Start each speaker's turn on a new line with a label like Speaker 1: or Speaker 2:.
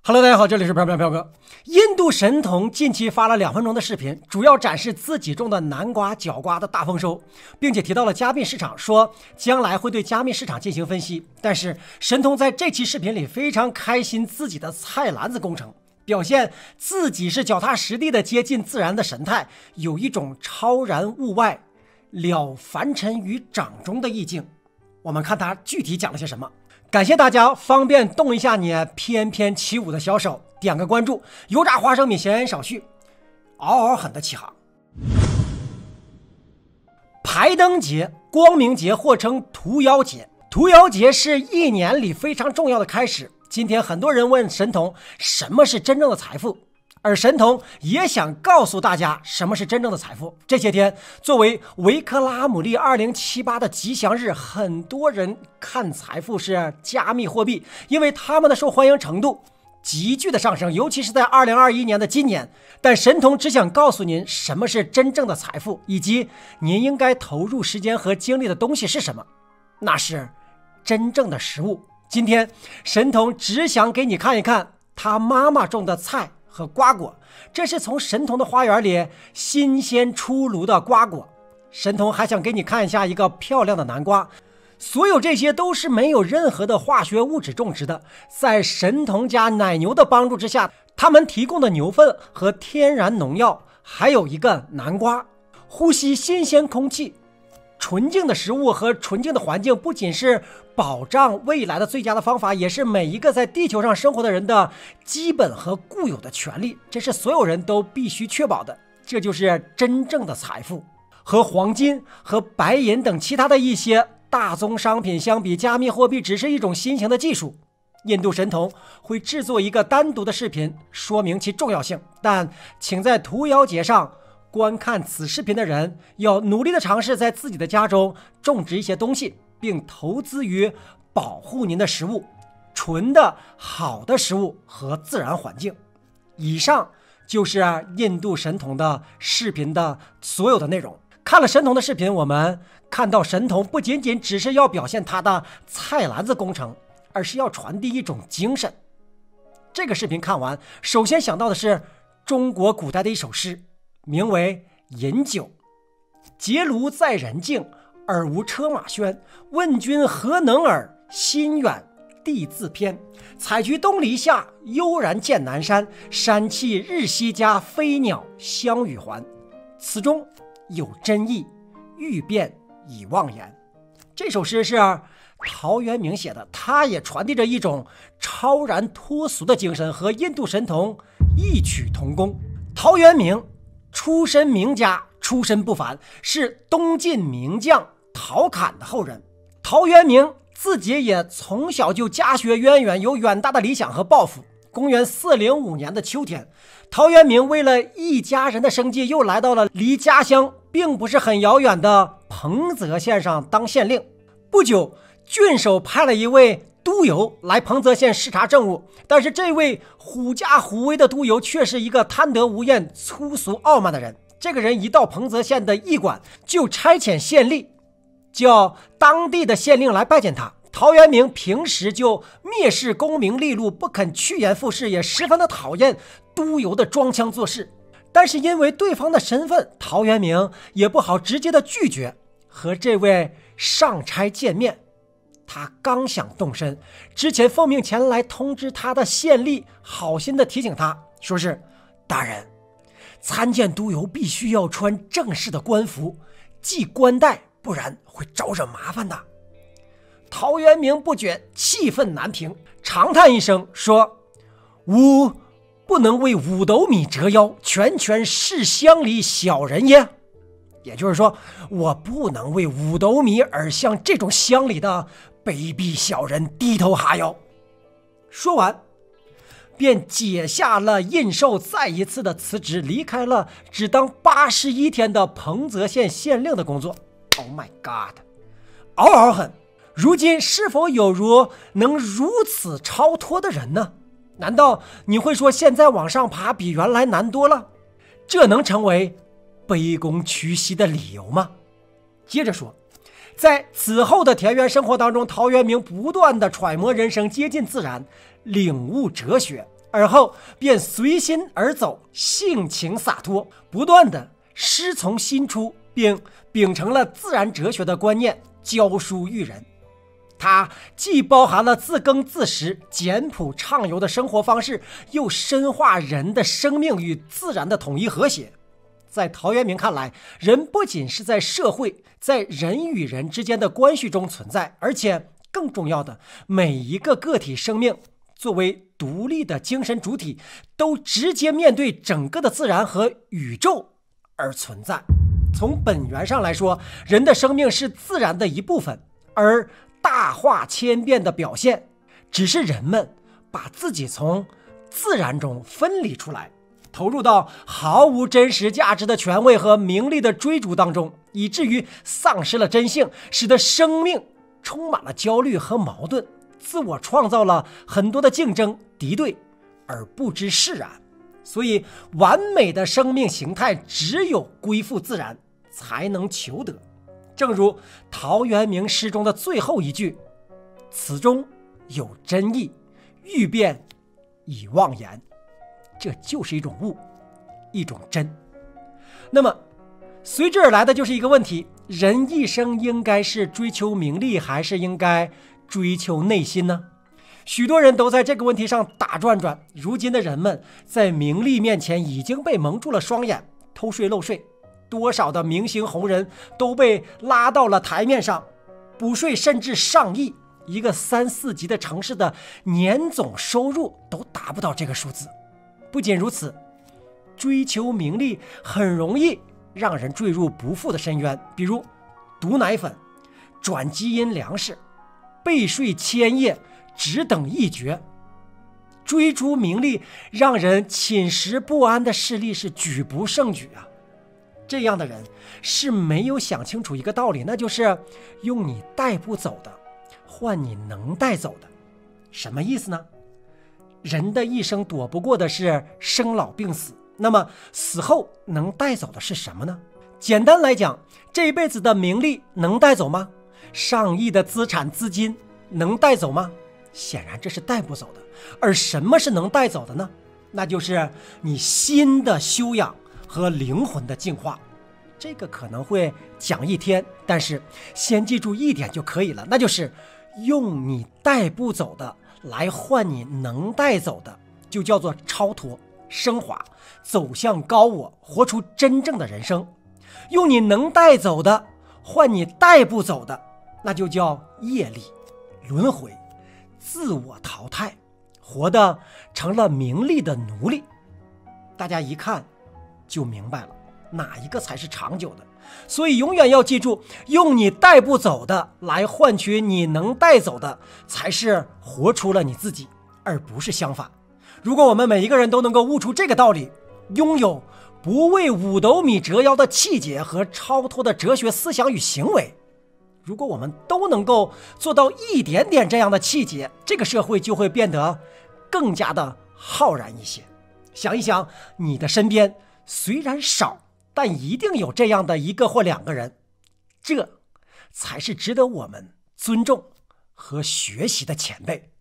Speaker 1: Hello， 大家好，这里是飘哥。印度神童近期发了2分钟的视频，主要展示自己种的南瓜、角瓜的大丰收，并且提到了加密市场，说将来会对加密市场进行分析。但是神童在这期视频里非常开心自己的菜篮子工程，表现自己是脚踏实地的接近自然的神态，有一种超然物外、了凡尘于掌中的意境。我们看他具体讲了些什么。感谢大家方便动一下你翩翩起舞的小手，点个关注，油炸花生米闲言少叙，嗷嗷狠的起航。排灯节、光明节或称屠妖节，屠妖节是一年里非常重要的开始。今天很多人问神童什么是真正的财富，而神童也想告诉大家什么是真正的财富。这些天作为维克拉姆利2078的吉祥日，很多人看财富是加密货币，因为他们的受欢迎程度急剧的上升，尤其是在2021年的今年。但神童只想告诉您什么是真正的财富，以及您应该投入时间和精力的东西是什么，那是真正的食物。今天神童只想给你看一看他妈妈种的菜和瓜果，这是从神童的花园里新鲜出炉的瓜果。神童还想给你看一下一个漂亮的南瓜，所有这些都是没有任何的化学物质种植的，在神童家奶牛的帮助之下，他们提供的牛粪和天然农药，还有一个南瓜。呼吸新鲜空气，纯净的食物和纯净的环境不仅是保障未来的最佳的方法，也是每一个在地球上生活的人的基本和固有的权利，这是所有人都必须确保的。这就是真正的财富。和黄金和白银等其他的一些大宗商品相比，加密货币只是一种新型的技术。印度神童会制作一个单独的视频说明其重要性，但请在屠妖节上观看此视频的人要努力的尝试在自己的家中种植一些东西，并投资于保护您的食物、纯的好的食物和自然环境。以上就是印度神童的视频的所有的内容。看了神童的视频，我们看到神童不仅仅只是要表现他的菜篮子工程，而是要传递一种精神。这个视频看完，首先想到的是中国古代的一首诗，名为《饮酒》。结庐在人境，耳无车马喧。问君何能尔？心远地自偏。采菊东篱下，悠然见南山。山气日夕佳，飞鸟相与还。此中有真意，欲辨已忘言。这首诗是陶渊明写的，他也传递着一种超然脱俗的精神，和印度神童异曲同工。陶渊明出身名家，出身不凡，是东晋名将陶侃的后人。陶渊明自己也从小就家学渊源，有远大的理想和抱负。公元405年的秋天，陶渊明为了一家人的生计，又来到了离家乡并不是很遥远的彭泽县上当县令。不久，郡守派了一位督邮来彭泽县视察政务，但是这位狐假虎威的督邮却是一个贪得无厌、粗俗傲慢的人。这个人一到彭泽县的驿馆，就差遣县吏叫当地的县令来拜见他。陶渊明平时就蔑视功名利禄，不肯趋炎附势，也十分的讨厌督邮的装腔作势。但是因为对方的身份，陶渊明也不好直接的拒绝和这位上差见面。他刚想动身，之前奉命前来通知他的县吏好心的提醒他，说是大人，参见督邮必须要穿正式的官服，系冠带，不然会招惹麻烦的。陶渊明不觉气愤难平，长叹一声说：吾不能为5斗米折腰，全是乡里小人也。也就是说，我不能为5斗米而向这种乡里的卑鄙小人低头哈腰。说完便解下了印绶，再一次的辞职，离开了只当81天的彭泽县县令的工作。 Oh my god， 嗷嗷狠！如今是否有能如此超脱的人呢？难道你会说现在往上爬比原来难多了？这能成为卑躬屈膝的理由吗？接着说，在此后的田园生活当中，陶渊明不断的揣摩人生，接近自然，领悟哲学， 而后便随心而走，性情洒脱，不断的师从心出，并秉承了自然哲学的观念，教书育人。它既包含了自耕自食、简朴畅游的生活方式，又深化人的生命与自然的统一和谐。在陶渊明看来，人不仅是在社会，在人与人之间的关系中存在，而且更重要的，每一个个体生命作为独立的精神主体，都直接面对整个的自然和宇宙而存在。从本源上来说，人的生命是自然的一部分，而大化千变的表现，只是人们把自己从自然中分离出来，投入到毫无真实价值的权位和名利的追逐当中，以至于丧失了真性，使得生命充满了焦虑和矛盾，自我创造了很多的竞争、敌对，而不知释然。所以，完美的生命形态只有归附自然，才能求得。正如陶渊明诗中的最后一句：“此中有真意，欲辨已忘言。”这就是一种悟，一种真。那么随之而来的就是一个问题：人一生应该是追求名利，还是应该追求内心呢？许多人都在这个问题上打转转。如今的人们在名利面前已经被蒙住了双眼，偷税漏税，多少的明星红人都被拉到了台面上，补税甚至上亿，一个3、4级的城市的年总收入都达不到这个数字。不仅如此，追求名利很容易让人坠入不复的深渊，比如毒奶粉、转基因粮食、背税千叶，只等一绝。追逐名利让人寝食不安的势力是举不胜举啊！这样的人是没有想清楚一个道理，那就是用你带不走的换你能带走的。什么意思呢？人的一生躲不过的是生老病死，那么死后能带走的是什么呢？简单来讲，这一辈子的名利能带走吗？上亿的资产资金能带走吗？显然这是带不走的。而什么是能带走的呢？那就是你心的修养和灵魂的净化。这个可能会讲一天，但是先记住一点就可以了，那就是用你带不走的来换你能带走的，就叫做超脱、升华，走向高我，活出真正的人生。用你能带走的换你带不走的，那就叫业力、轮回、自我淘汰，活得成了名利的奴隶。大家一看就明白了，哪一个才是长久的。所以永远要记住，用你带不走的来换取你能带走的，才是活出了你自己，而不是相反。如果我们每一个人都能够悟出这个道理，拥有不为五斗米折腰的气节和超脱的哲学思想与行为，如果我们都能够做到一点点这样的气节，这个社会就会变得更加的浩然一些。想一想，你的身边虽然少，但一定有这样的一个或两个人，这才是值得我们尊重和学习的前辈。